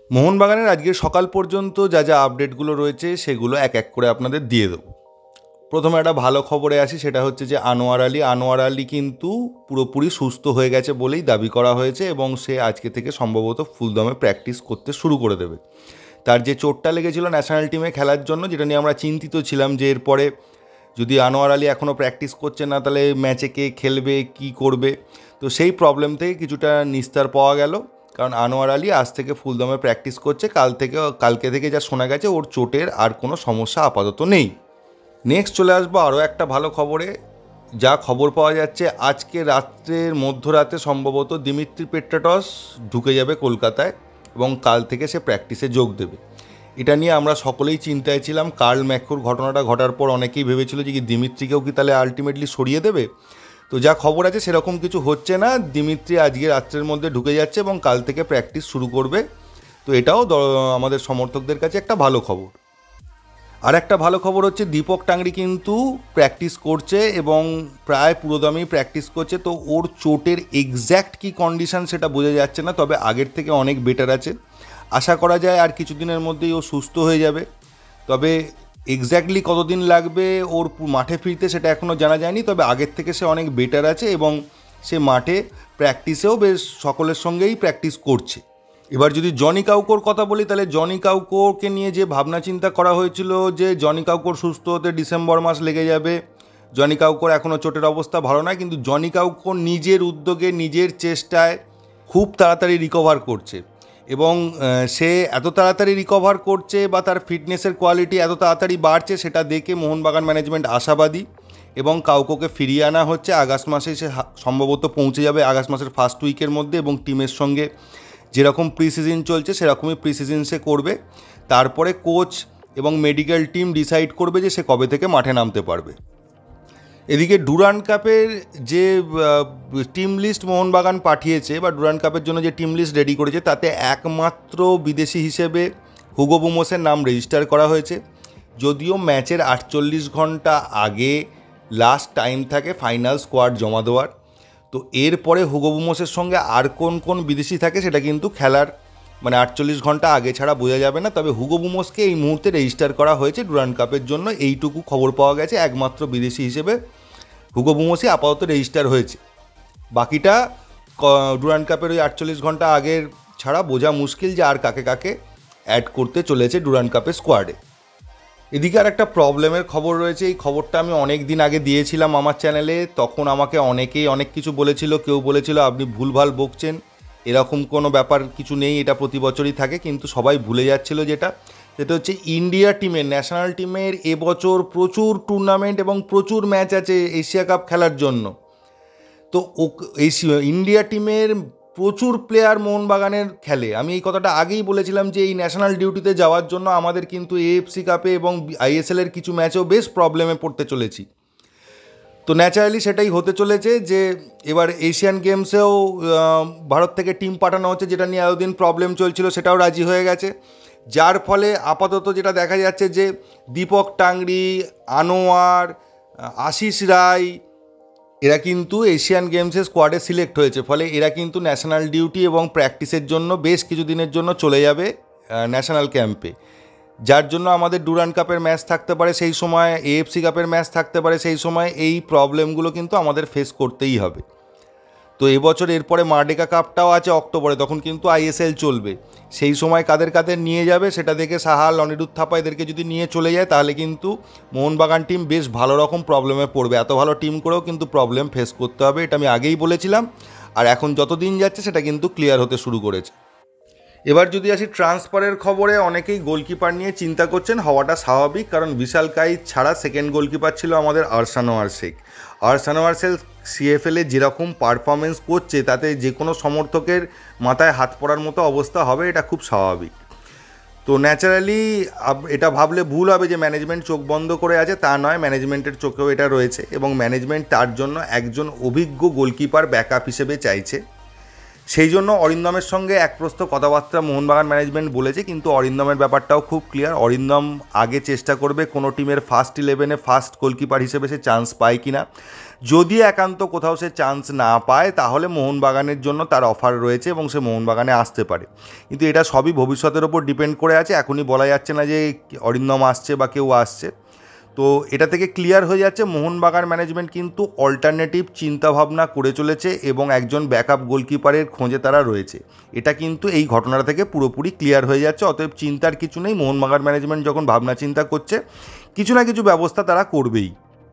মোহনবাগানের আজকের সকাল পর্যন্ত যা যা আপডেটগুলো রয়েছে সেগুলো এক এক করে আপনাদের দিয়ে দেবো। প্রথমে একটা ভালো খবরে আসি, সেটা হচ্ছে যে আনোয়ার আলী কিন্তু পুরোপুরি সুস্থ হয়ে গেছে বলেই দাবি করা হয়েছে এবং সে আজকে থেকে সম্ভবত ফুলদমে প্র্যাকটিস করতে শুরু করে দেবে। তার যে চোটটা লেগেছিল ন্যাশনাল টিমে খেলার জন্য, যেটা নিয়ে আমরা চিন্তিত ছিলাম যে এরপরে যদি আনোয়ার আলী এখনও প্র্যাকটিস করছে না তাহলে ম্যাচে কে খেলবে, কি করবে, তো সেই প্রবলেম থেকে কিছুটা নিস্তার পাওয়া গেল। কারণ আনোয়ার আলী আজ থেকে ফুলদমে প্র্যাকটিস করছে, কালকে থেকে যা শোনা গেছে ওর চোটের আর কোনো সমস্যা আপাতত নেই। নেক্সট চলে আসবো আরও একটা ভালো খবরে। যা খবর পাওয়া যাচ্ছে আজকে রাত্রের মধ্যরাতে সম্ভবত দিমিত্রি পেট্রাটস ঢুকে যাবে কলকাতায় এবং কাল থেকে সে প্র্যাকটিসে যোগ দেবে। এটা নিয়ে আমরা সকলেই চিন্তায় ছিলাম। কার্ল ম্যাকুর ঘটনাটা ঘটার পর অনেকেই ভেবেছিল যে কি দিমিত্রিকেও কি তাহলে আলটিমেটলি সরিয়ে দেবে। তো যা খবর আছে সেরকম কিছু হচ্ছে না, দিমিত্রি আজকে রাত্রের মধ্যে ঢুকে যাচ্ছে এবং কাল থেকে প্র্যাকটিস শুরু করবে। তো এটাও আমাদের সমর্থকদের কাছে একটা ভালো খবর। আর একটা ভালো খবর হচ্ছে দীপক টাংরি কিন্তু প্র্যাকটিস করছে এবং প্রায় পুরোদমেই প্র্যাকটিস করছে। তো ওর চোটের এক্স্যাক্ট কী কন্ডিশন সেটা বোঝা যাচ্ছে না, তবে আগের থেকে অনেক বেটার আছে। আশা করা যায় আর কিছুদিনের মধ্যেই ও সুস্থ হয়ে যাবে। তবে এক্স্যাক্টলি কতদিন লাগবে ওর মাঠে ফিরতে সেটা এখনও জানা যায়নি, তবে আগের থেকে সে অনেক বেটার আছে এবং সে মাঠে প্র্যাকটিসেও বেশ সকলের সঙ্গেই প্র্যাকটিস করছে। এবার যদি জনি কাউকোর কথা বলি, তাহলে জনি কাউকোকে নিয়ে যে ভাবনা চিন্তা করা হয়েছিল যে জনি কাউকোর সুস্থ হতে ডিসেম্বর মাস লেগে যাবে, জনি কাউকোর এখনও চোটের অবস্থা ভালো নয়, কিন্তু জনি কাউকো নিজের উদ্যোগে নিজের চেষ্টায় খুব তাড়াতাড়ি রিকভার করছে এবং সে এত তাড়াতাড়ি রিকভার করছে বা তার ফিটনেসের কোয়ালিটি এত তাড়াতাড়ি বাড়ছে সেটা দেখে মোহনবাগান ম্যানেজমেন্ট আশাবাদী এবং কাউকোকে ফিরিয়ে আনা হচ্ছে। আগস্ট মাসে সে সম্ভবত পৌঁছে যাবে, আগস্ট মাসের ফার্স্ট উইকের মধ্যে, এবং টিমের সঙ্গে যেরকম প্রি সিজন চলছে সেরকমই প্রি সিজন সে করবে। তারপরে কোচ এবং মেডিকেল টিম ডিসাইড করবে যে সে কবে থেকে মাঠে নামতে পারবে। এদিকে ডুরান্ড কাপের যে টিম লিস্ট মোহনবাগান পাঠিয়েছে বা ডুরান্ড কাপের জন্য যে টিম লিস্ট রেডি করেছে তাতে একমাত্র বিদেশি হিসেবে হুগো বুমোসের নাম রেজিস্টার করা হয়েছে। যদিও ম্যাচের 48 ঘন্টা আগে লাস্ট টাইম থাকে ফাইনাল স্কোয়াড জমা দেওয়ার, তো এরপরে হুগো বুমোসের সঙ্গে আর কোন কোন বিদেশি থাকে সেটা কিন্তু খেলার 48 ঘন্টা আগে ছাড়া বোঝা যাবে না। তবে হুগো বুমোসকে এই মুহূর্তে রেজিস্টার করা হয়েছে ডুরান্ড কাপের জন্য, এইটুকু খবর পাওয়া গেছে। একমাত্র বিদেশি হিসেবে হুগো বুমোসই আপাতত রেজিস্টার হয়েছে, বাকিটা ডুরান্ড কাপের ওই 48 ঘন্টা আগের ছাড়া বোঝা মুশকিল যে আর কাকে কাকে অ্যাড করতে চলেছে ডুরান্ড কাপের স্কোয়াডে। এদিকে আর একটা প্রবলেমের খবর রয়েছে। এই খবরটা আমি অনেক দিন আগে দিয়েছিলাম আমার চ্যানেলে, তখন আমাকে অনেকেই অনেক কিছু বলেছিল। কেউ বলেছিল আপনি ভুলভাল বকছেন, এরকম কোনো ব্যাপার কিছু নেই, এটা প্রতি বছরই থাকে, কিন্তু সবাই ভুলে যাচ্ছিল যেটা হচ্ছে ইন্ডিয়া টিমের, ন্যাশনাল টিমের এবছর প্রচুর টুর্নামেন্ট এবং প্রচুর ম্যাচ আছে এশিয়া কাপ খেলার জন্য। তো ইন্ডিয়া টিমের প্রচুর প্লেয়ার মোহনবাগানের খেলে। আমি এই কথাটা আগেই বলেছিলাম যে এই ন্যাশনাল ডিউটিতে যাওয়ার জন্য আমাদের কিন্তু এএফসি কাপে এবং আইএসএলের কিছু ম্যাচেও বেশ প্রবলেমে পড়তে চলেছি। তো ন্যাচারালি সেটাই হতে চলেছে যে এবার এশিয়ান গেমসেও ভারত থেকে টিম পাঠানো হচ্ছে, যেটা নিয়ে এতদিন প্রবলেম চলছিল সেটাও রাজি হয়ে গেছে। যার ফলে আপাতত যেটা দেখা যাচ্ছে যে দীপক টাংরি, আনোয়ার, আশিস রায় এরা কিন্তু এশিয়ান গেমসের স্কোয়াডে সিলেক্ট হয়েছে। ফলে এরা কিন্তু ন্যাশনাল ডিউটি এবং প্র্যাকটিসের জন্য বেশ কিছু দিনের জন্য চলে যাবে ন্যাশনাল ক্যাম্পে, যার জন্য আমাদের ডুরান্ড কাপের ম্যাচ থাকতে পারে সেই সময়, এএফসি কাপের ম্যাচ থাকতে পারে সেই সময়। এই প্রবলেমগুলো কিন্তু আমাদের ফেস করতেই হবে। তো এবছর এরপরে মার্ডেকা কাপটাও আছে অক্টোবরে, তখন কিন্তু আইএসএল চলবে। সেই সময় কাদের কাদের নিয়ে যাবে সেটা দেখে সাহাল, অনিরুদ্ধ থাপা এদেরকে যদি নিয়ে চলে যায় তাহলে কিন্তু মোহনবাগান টিম বেশ ভালো রকম প্রবলেমে পড়বে। এত ভালো টিম করেও কিন্তু প্রবলেম ফেস করতে হবে, এটা আমি আগেই বলেছিলাম। আর এখন যত দিন যাচ্ছে সেটা কিন্তু ক্লিয়ার হতে শুরু করেছে। এবার যদি আসি ট্রান্সফারের খবরে, অনেকেই গোলকিপার নিয়ে চিন্তা করছেন, হওয়াটা স্বাভাবিক, কারণ বিশাল কাইত ছাড়া সেকেন্ড গোলকিপার ছিল আমাদের আরসানোয়ার শেখ। আরসানোয়ার শেখ সিএফএলে যেরকম পারফরমেন্স করছে তাতে যে কোনো সমর্থকের মাথায় হাত পড়ার মতো অবস্থা হবে, এটা খুব স্বাভাবিক। তো ন্যাচারালি এটা ভাবলে ভুল হবে যে ম্যানেজমেন্ট চোখ বন্ধ করে আছে, তা নয়, ম্যানেজমেন্টের চোখেও এটা রয়েছে এবং ম্যানেজমেন্ট তার জন্য একজন অভিজ্ঞ গোলকিপার ব্যাকআপ হিসেবে চাইছে। সেই জন্য অরিন্দমের সঙ্গে এক প্রস্ত কথাবার্তা মোহনবাগান ম্যানেজমেন্ট বলেছে, কিন্তু অরিন্দমের ব্যাপারটাও খুব ক্লিয়ার। অরিন্দম আগে চেষ্টা করবে কোনো টিমের ফার্স্ট 11-এ ফার্স্ট গোলকিপার হিসেবে সে চান্স পায় কি না। যদি একান্ত কোথাও সে চান্স না পায় তাহলে মোহনবাগানের জন্য তার অফার রয়েছে এবং সে মোহনবাগানে আসতে পারে। কিন্তু এটা সবই ভবিষ্যতের ওপর ডিপেন্ড করে আছে, এখনই বলা যাচ্ছে না যে অরিন্দম আসছে বা কেউ আসছে। তো এটা থেকে ক্লিয়ার হয়ে যাচ্ছে মোহনবাগান ম্যানেজমেন্ট কিন্তু অল্টারনেটিভ চিন্তাভাবনা করে চলেছে এবং একজন ব্যাকআপ গোলকিপারের খোঁজে তারা রয়েছে। এটা কিন্তু এই ঘটনাটা থেকে পুরোপুরি ক্লিয়ার হয়ে যাচ্ছে। অতএব চিন্তার কিছু নেই, মোহনবাগান ম্যানেজমেন্ট যখন ভাবনা চিন্তা করছে কিছু না কিছু ব্যবস্থা তারা করবেই।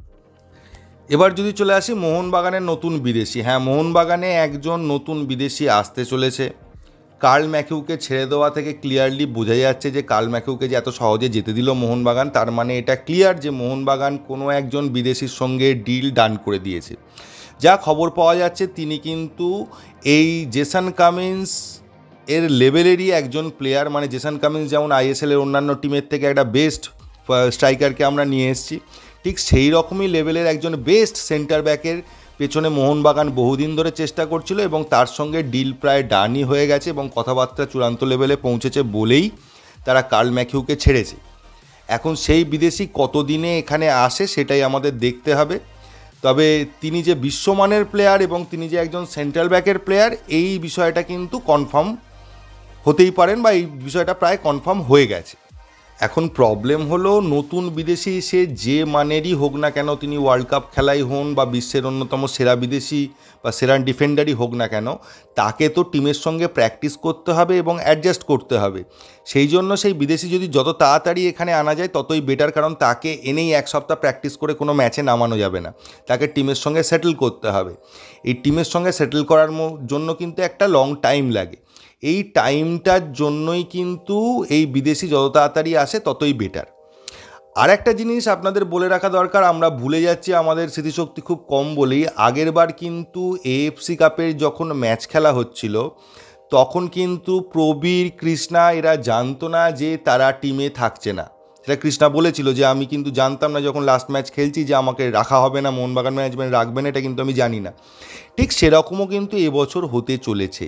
এবার যদি চলে আসি মোহনবাগানের নতুন বিদেশি, হ্যাঁ মোহনবাগানে একজন নতুন বিদেশি আসতে চলেছে। কার্ল ম্যাকিউকে ছেড়ে দেওয়া থেকে ক্লিয়ারলি বোঝা যাচ্ছে যে কার্ল ম্যাকিউকে যে এত সহজে যেতে দিল মোহনবাগান, তার মানে এটা ক্লিয়ার যে মোহনবাগান কোনো একজন বিদেশির সঙ্গে ডিল ডান করে দিয়েছে। যা খবর পাওয়া যাচ্ছে তিনি কিন্তু এই জেসন কামিন্স এর লেভেলেরই একজন প্লেয়ার, মানে জেসন কামিন্স যেমন আইএসএলের অন্যান্য টিমের থেকে একটা বেস্ট স্ট্রাইকারকে আমরা নিয়ে এসেছি, ঠিক সেই রকমই লেভেলের একজন বেস্ট সেন্টার ব্যাকের পেছনে মোহনবাগান বহুদিন ধরে চেষ্টা করছিল এবং তার সঙ্গে ডিল প্রায় ডানই হয়ে গেছে এবং কথাবার্তা চূড়ান্ত লেভেলে পৌঁছেছে বলেই তারা কার্ল ম্যাকিউকে ছেড়েছে। এখন সেই বিদেশি কতদিনে এখানে আসে সেটাই আমাদের দেখতে হবে। তবে তিনি যে বিশ্বমানের প্লেয়ার এবং তিনি যে একজন সেন্ট্রাল ব্যাকের প্লেয়ার এই বিষয়টা কিন্তু কনফার্ম হতেই পারেন বা এই বিষয়টা প্রায় কনফার্ম হয়ে গেছে। এখন প্রবলেম হলো নতুন বিদেশি সে যে মানেরই হোক না কেন, তিনি ওয়ার্ল্ড কাপ খেলাই হন বা বিশ্বের অন্যতম সেরা বিদেশি বা সেরা ডিফেন্ডারই হোক না কেন, তাকে তো টিমের সঙ্গে প্র্যাকটিস করতে হবে এবং অ্যাডজাস্ট করতে হবে। সেই জন্য সেই বিদেশি যদি যত তাড়াতাড়ি এখানে আনা যায় ততই বেটার, কারণ তাকে এনেই এক সপ্তাহ প্র্যাকটিস করে কোনো ম্যাচে নামানো যাবে না, তাকে টিমের সঙ্গে সেটেল করতে হবে। এই টিমের সঙ্গে সেটেল করার জন্য কিন্তু একটা লং টাইম লাগে। এই টাইমটার জন্যই কিন্তু এই বিদেশি যত তাড়াতাড়ি আসে ততই বেটার। আর একটা জিনিস আপনাদের বলে রাখা দরকার, আমরা ভুলে যাচ্ছি, আমাদের স্মৃতিশক্তি খুব কম বলেই, আগের বার কিন্তু এএফসি কাপের যখন ম্যাচ খেলা হচ্ছিল তখন কিন্তু প্রবীর, কৃষ্ণা এরা জানতো না যে তারা টিমে থাকছে না। সেটা কৃষ্ণা বলেছিল যে আমি কিন্তু জানতাম না যখন লাস্ট ম্যাচ খেলছি যে আমাকে রাখা হবে না, মোহনবাগান ম্যানেজমেন্ট রাখবে না, এটা কিন্তু আমি জানি না। ঠিক সেরকমও কিন্তু এবছর হতে চলেছে।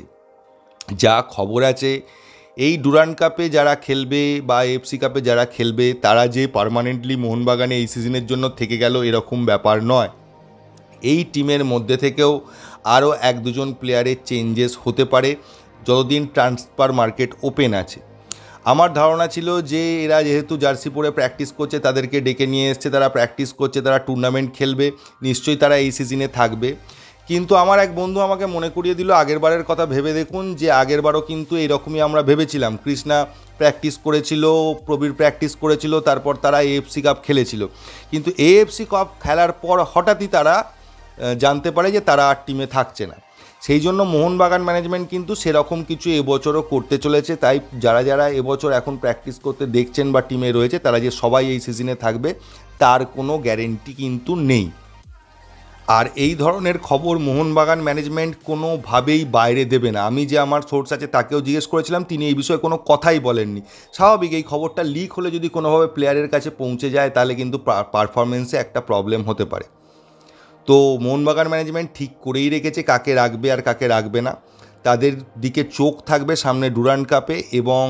যা খবর আছে এই ডুরান্ড কাপে যারা খেলবে বা এফসি কাপে যারা খেলবে তারা যে পার্মানেন্টলি মোহনবাগানে এই সিজনের জন্য থেকে গেল এরকম ব্যাপার নয়। এই টিমের মধ্যে থেকেও আরও 1-2 প্লেয়ারের চেঞ্জেস হতে পারে যতদিন ট্রান্সফার মার্কেট ওপেন আছে। আমার ধারণা ছিল যে এরা যেহেতু জার্সি পরে প্র্যাকটিস করছে, তাদেরকে ডেকে নিয়ে এসছে, তারা প্র্যাকটিস করছে, তারা টুর্নামেন্ট খেলবে, নিশ্চয়ই তারা এই সিজনে থাকবে। কিন্তু আমার এক বন্ধু আমাকে মনে করিয়ে দিল আগেরবারের কথা। ভেবে দেখুন যে আগেরবারও কিন্তু এরকমই আমরা ভেবেছিলাম, কৃষ্ণা প্র্যাকটিস করেছিল, প্রবীর প্র্যাকটিস করেছিল, তারপর তারা এএফসি কাপ খেলেছিল। কিন্তু এএফসি কাপ খেলার পর হঠাৎই তারা জানতে পারে যে তারা আর টিমে থাকছে না। সেই জন্য মোহনবাগান ম্যানেজমেন্ট কিন্তু সেরকম কিছু এবছরও করতে চলেছে। তাই যারা যারা এবছর এখন প্র্যাকটিস করতে দেখছেন বা টিমে রয়েছে তারা যে সবাই এই সিজনে থাকবে তার কোনো গ্যারেন্টি কিন্তু নেই। আর এই ধরনের খবর মোহনবাগান ম্যানেজমেন্ট কোনোভাবেই বাইরে দেবে না। আমি যে আমার সোর্স আছে তাকেও জিজ্ঞেস করেছিলাম, তিনি এই বিষয়ে কোনো কথাই বলেননি। স্বাভাবিক, এই খবরটা লিক হলে যদি কোনোভাবে প্লেয়ারের কাছে পৌঁছে যায় তাহলে কিন্তু পারফরমেন্সে একটা প্রবলেম হতে পারে। তো মোহনবাগান ম্যানেজমেন্ট ঠিক করেই রেখেছে কাকে রাখবে আর কাকে রাখবে না। তাদের দিকে চোখ থাকবে সামনে ডুরান্ড কাপে এবং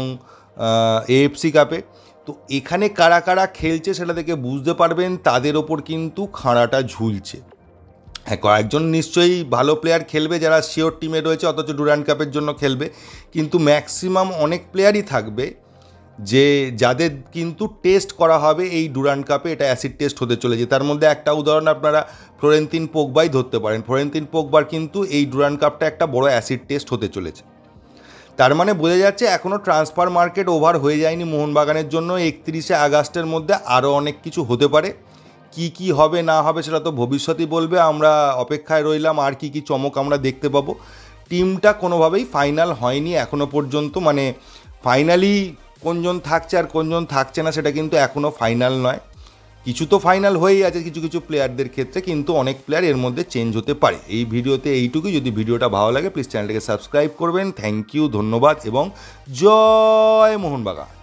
এএফসি কাপে। তো এখানে কারা কারা খেলছে সেটা থেকে বুঝতে পারবেন তাদের ওপর কিন্তু খাঁড়াটা ঝুলছে। হ্যাঁ, কয়েকজন নিশ্চয়ই ভালো প্লেয়ার খেলবে যারা শিওর টিমে রয়েছে অথচ ডুরান্ড কাপের জন্য খেলবে, কিন্তু ম্যাক্সিমাম অনেক প্লেয়ারই থাকবে যে যাদের কিন্তু টেস্ট করা হবে এই ডুরান্ড কাপে। এটা অ্যাসিড টেস্ট হতে চলেছে। তার মধ্যে একটা উদাহরণ আপনারা ফ্লোরেন্তিন পোগবাই ধরতে পারেন। ফ্লোরেন্তিন পোগবার কিন্তু এই ডুরান্ড কাপটা একটা বড় অ্যাসিড টেস্ট হতে চলেছে। তার মানে বোঝা যাচ্ছে এখনও ট্রান্সফার মার্কেট ওভার হয়ে যায়নি মোহনবাগানের জন্য। 31শে আগস্টের মধ্যে আরও অনেক কিছু হতে পারে। কি কি হবে না হবে সেটা তো ভবিষ্যতই বলবে। আমরা অপেক্ষায় রইলাম আর কি কি চমক আমরা দেখতে পাবো। টিমটা কোনোভাবেই ফাইনাল হয়নি এখনও পর্যন্ত, মানে ফাইনালি কোনজন থাকছে আর কোনজন থাকছে না সেটা কিন্তু এখনও ফাইনাল নয়। কিছু তো ফাইনাল হয়েই আছে কিছু কিছু প্লেয়ারদের ক্ষেত্রে, কিন্তু অনেক প্লেয়ার এর মধ্যে চেঞ্জ হতে পারে। এই ভিডিওতে এইটুকুই। যদি ভিডিওটা ভালো লাগে প্লিজ চ্যানেলটাকে সাবস্ক্রাইব করবেন। থ্যাংক ইউ, ধন্যবাদ এবং জয় মোহনবাগান।